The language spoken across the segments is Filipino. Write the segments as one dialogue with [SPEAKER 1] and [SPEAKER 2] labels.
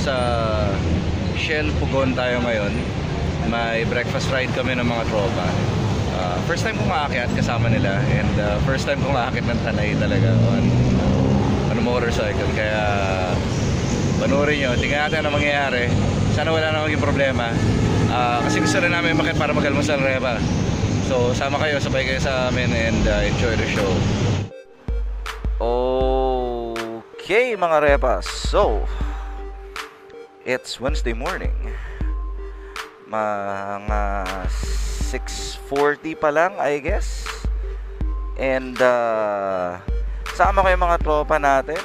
[SPEAKER 1] nasa Shell Pugon tayo ngayon. May breakfast ride kami ng mga tropa. First time kong aakyat kasama nila, and first time kong aakyat ng Tanay talaga on motorcycle. Kaya panoorin nyo, tingnan natin ano mangyayari. Sana wala na maging problema. Kasi gusto rin namin makit para mag-almusal, Repa. So sama kayo, sabay kayo sa amin, and enjoy the show. Okay mga Repas, so it's Wednesday morning. Mga 6:40 pa lang, I guess. And sama ko yung mga tropa natin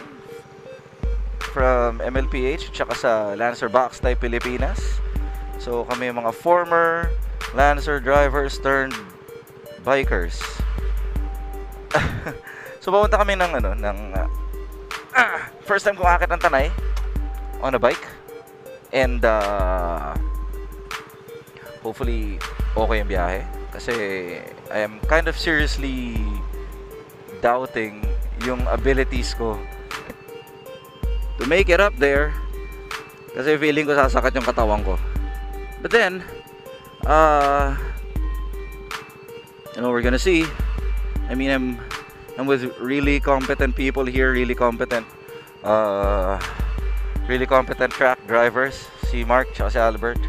[SPEAKER 1] from MLPH tsaka sa Lancer Box Type Pilipinas. So kami yung mga former Lancer drivers turned bikers. So pumunta kami ng first time kong akit ng Tanay on a bike. And hopefully okay yung biyahe, kasi I am kind of seriously doubting yung abilities ko to make it up there, kasi feeling ko sasakat yung katawan ko. But then we're gonna see. I mean, I'm with really competent people here, really competent track drivers, si Mark at si Albert.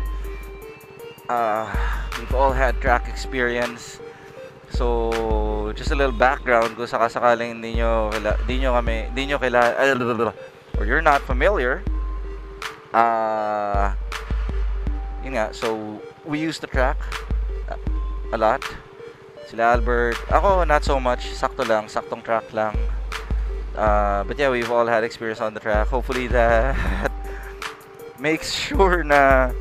[SPEAKER 1] We've all had track experience. So just a little background kung sakasakaling hindi nyo kilala, or you're not familiar. Yun nga, so we use the track a lot. Sila Albert, ako not so much, saktong track lang. But yeah, we've all had experience on the track. Hopefully that makes sure na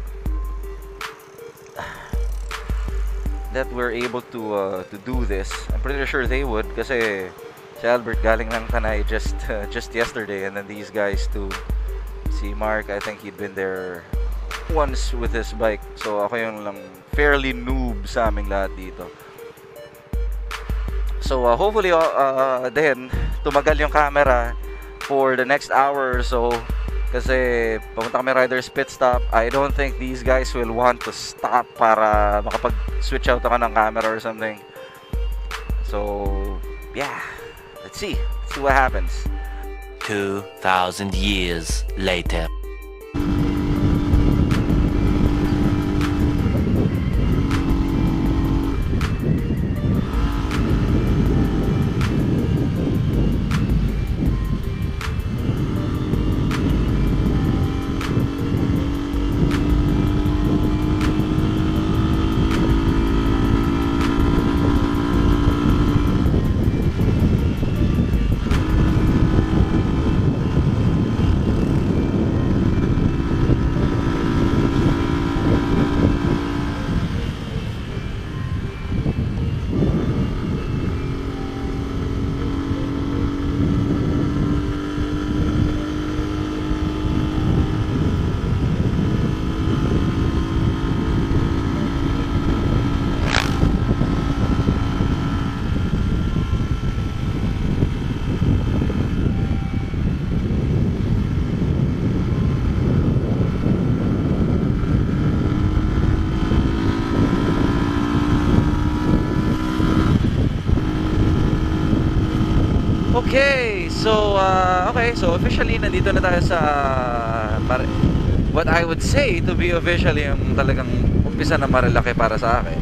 [SPEAKER 1] that we're able to do this. I'm pretty sure they would, kasi si Albert galing ng Tanay just yesterday, and then these guys too. Si Mark, I think he'd been there once with his bike. So ako yung lang fairly noob sa aming lahat dito. So hopefully then tumagal yung camera for the next hour or so, kasi papunta kami Riders Pit Stop. I don't think these guys will want to stop para makapag-switch out ako ng camera or something. So yeah, let's see what happens.
[SPEAKER 2] 2,000 years later.
[SPEAKER 1] Okay, so officially nandito na tayo sa what I would say to be officially yung talagang umpisa na Marilaki para sa akin.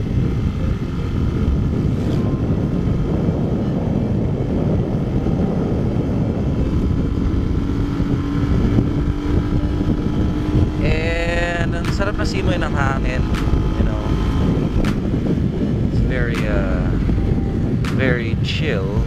[SPEAKER 1] And ang sarap na simoy ng hangin, you know. It's very chill.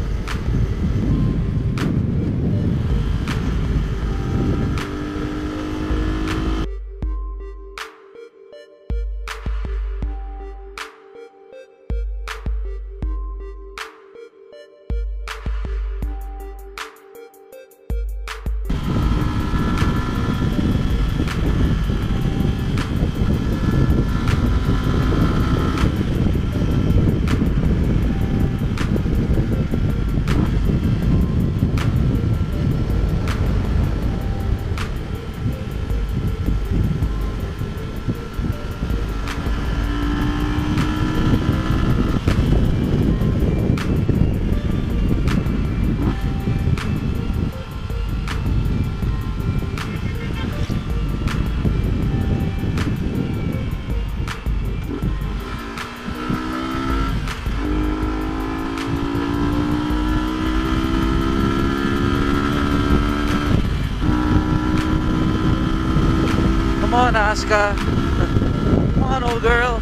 [SPEAKER 1] tumaas ka. Come on, old girl.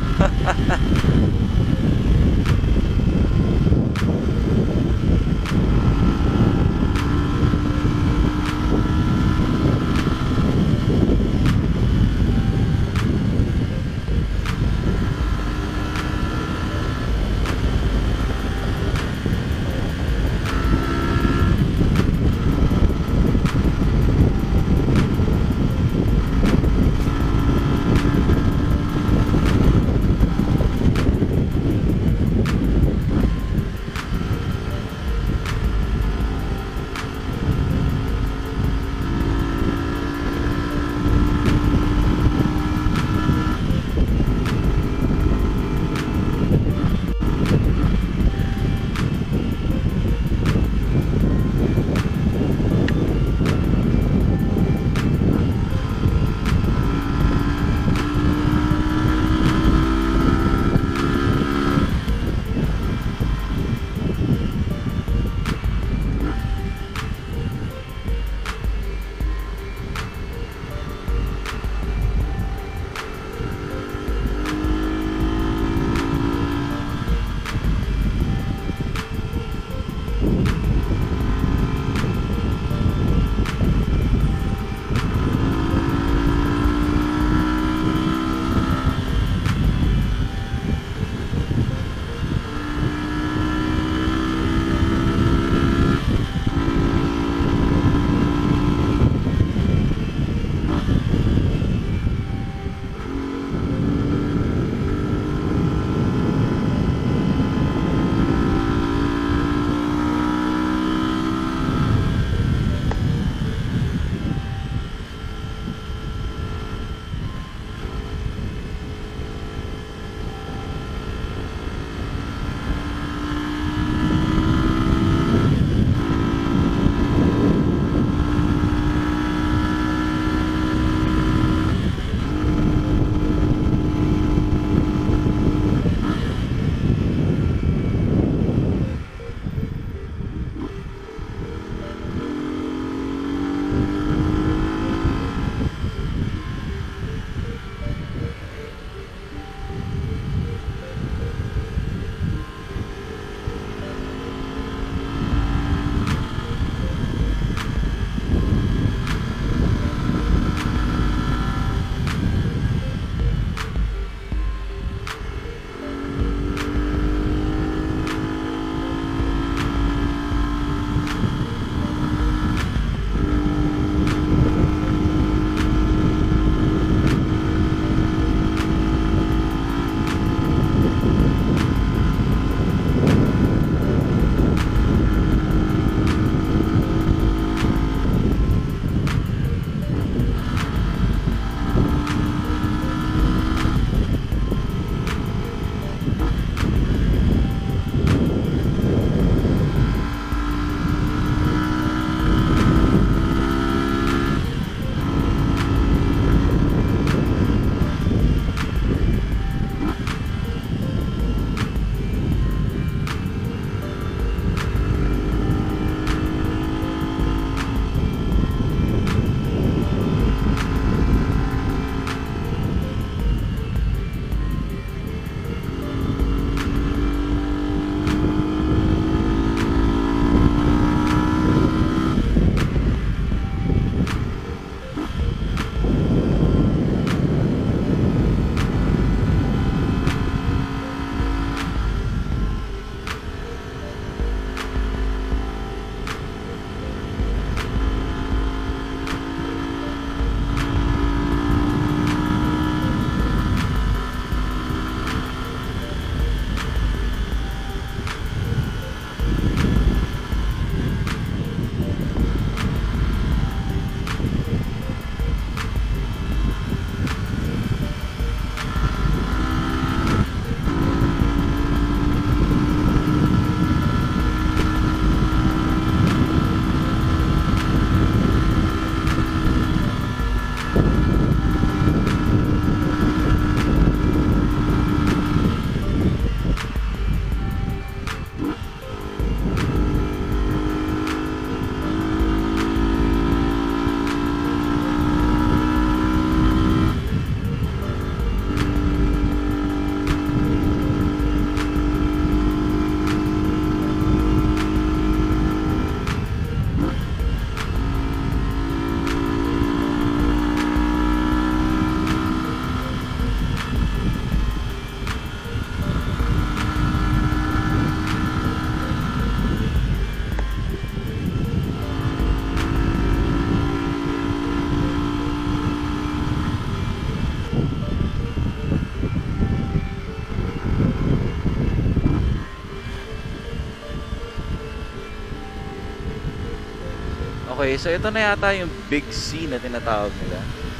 [SPEAKER 3] Okay, so ito na yata yung Big C na tinatawag nila.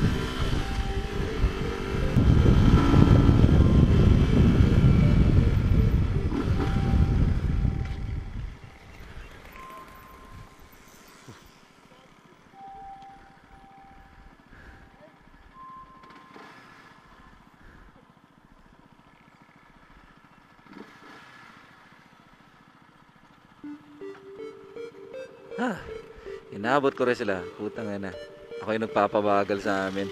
[SPEAKER 3] Inabot ko rin sila. Putang ina. Ako yung nagpapabagal sa amin.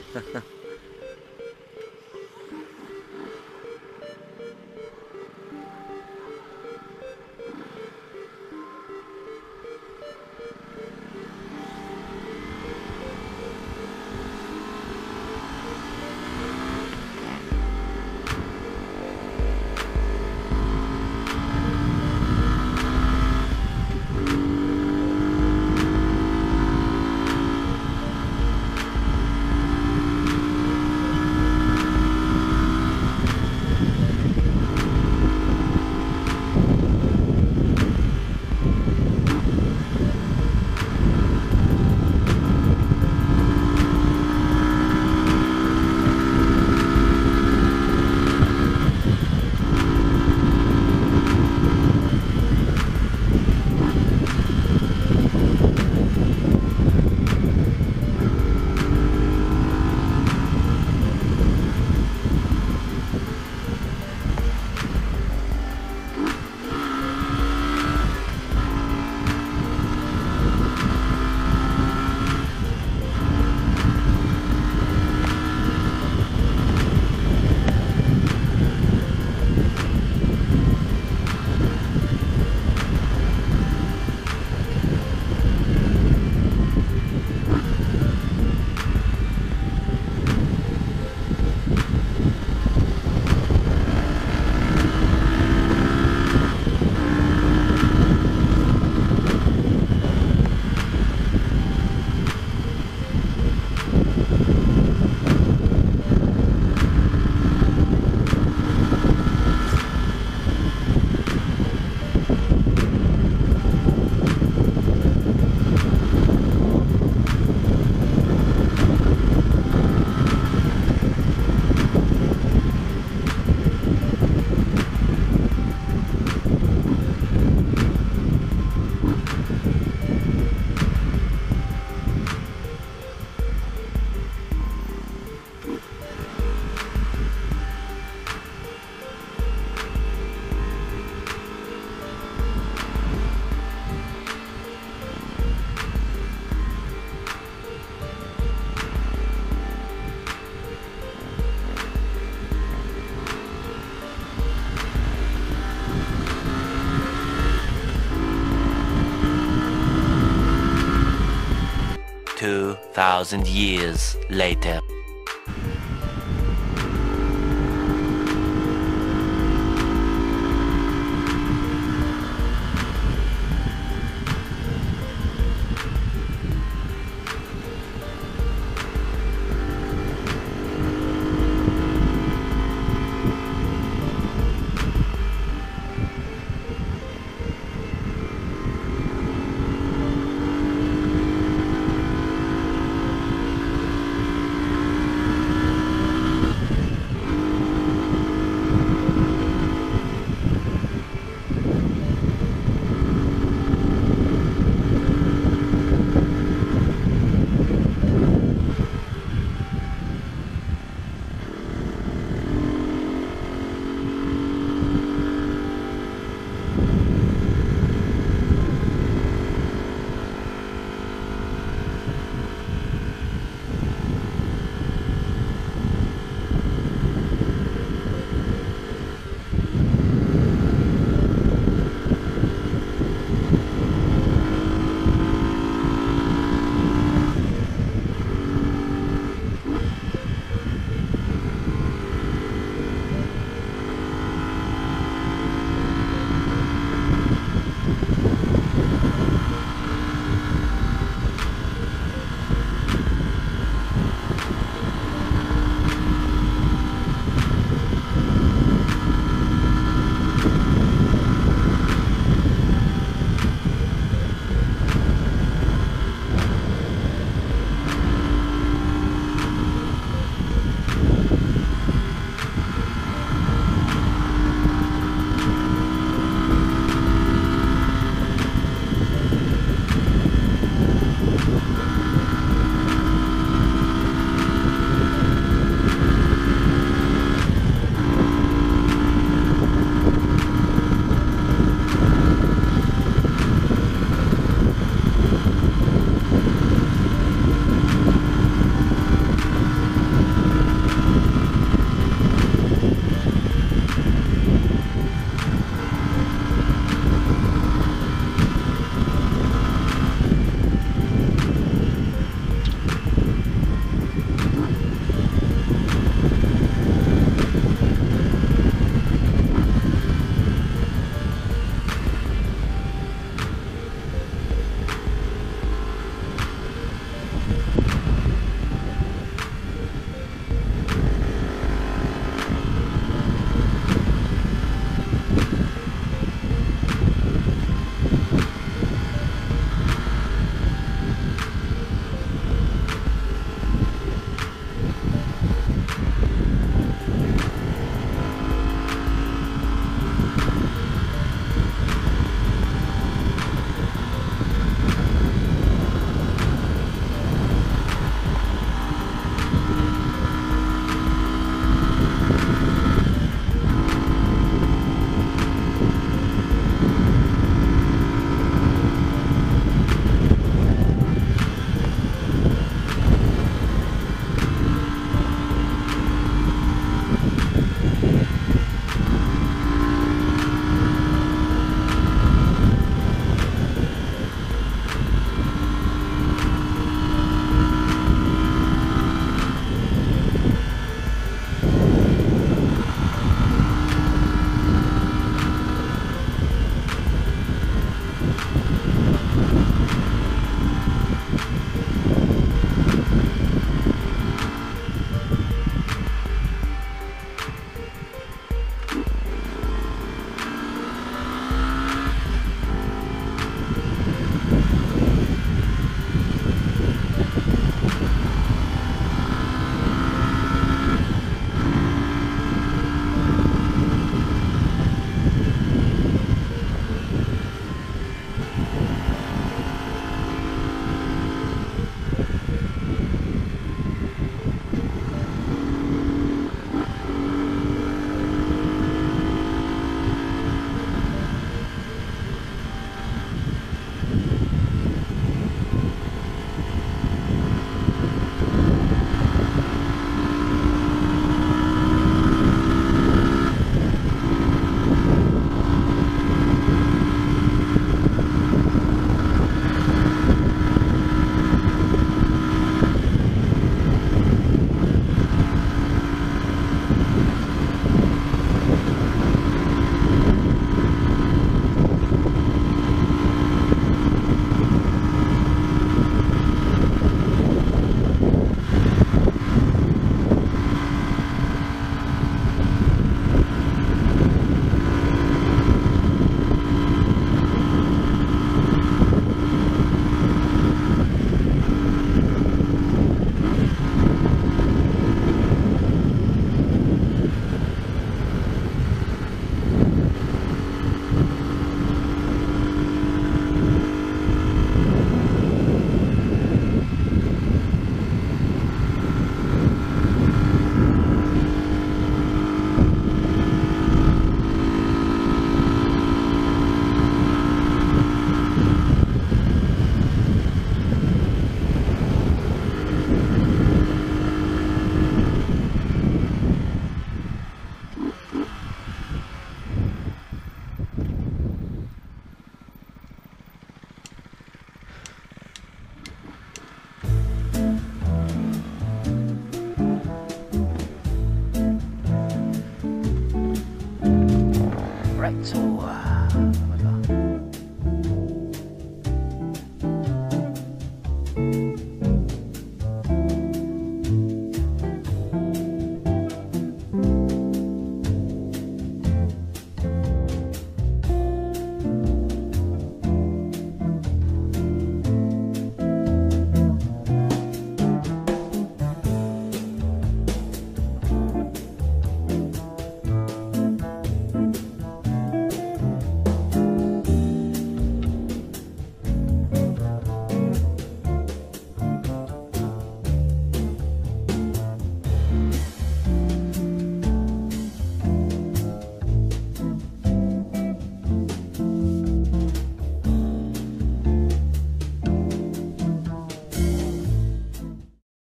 [SPEAKER 2] $2,000 years later.